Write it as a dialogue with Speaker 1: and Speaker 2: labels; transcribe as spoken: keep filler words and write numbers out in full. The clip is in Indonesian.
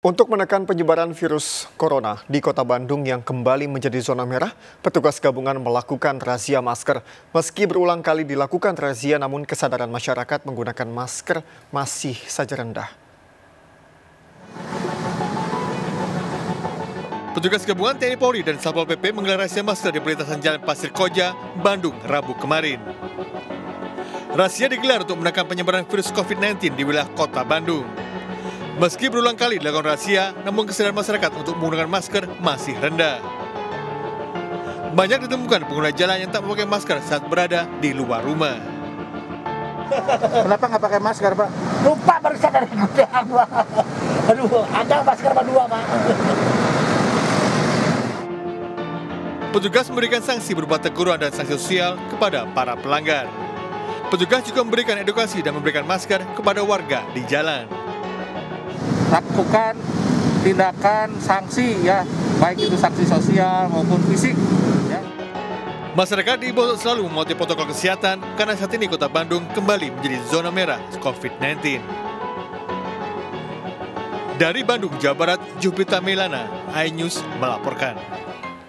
Speaker 1: Untuk menekan penyebaran virus corona di Kota Bandung yang kembali menjadi zona merah, petugas gabungan melakukan razia masker. Meski berulang kali dilakukan razia, namun kesadaran masyarakat menggunakan masker masih saja rendah.
Speaker 2: Petugas gabungan T N I Polri dan Satpol P P menggelar razia masker di perlintasan Jalan Pasir Koja, Bandung, Rabu kemarin. Razia digelar untuk menekan penyebaran virus covid sembilan belas di wilayah Kota Bandung. Meski berulang kali dilakukan razia, namun kesadaran masyarakat untuk menggunakan masker masih rendah. Banyak ditemukan pengguna jalan yang tak memakai masker saat berada di luar rumah.
Speaker 3: Kenapa nggak pakai masker, Pak?
Speaker 4: Lupa barusan dari gudang, Pak. Aduh, ada masker berdua, Pak.
Speaker 2: Petugas memberikan sanksi berupa teguran dan sanksi sosial kepada para pelanggar. Petugas juga memberikan edukasi dan memberikan masker kepada warga di jalan.
Speaker 3: Lakukan tindakan sanksi ya, baik itu sanksi sosial maupun fisik. Ya.
Speaker 2: Masyarakat diimbau untuk selalu mematuhi protokol kesehatan karena saat ini Kota Bandung kembali menjadi zona merah covid sembilan belas. Dari Bandung, Jawa Barat, Jupiter Melana, iNews melaporkan.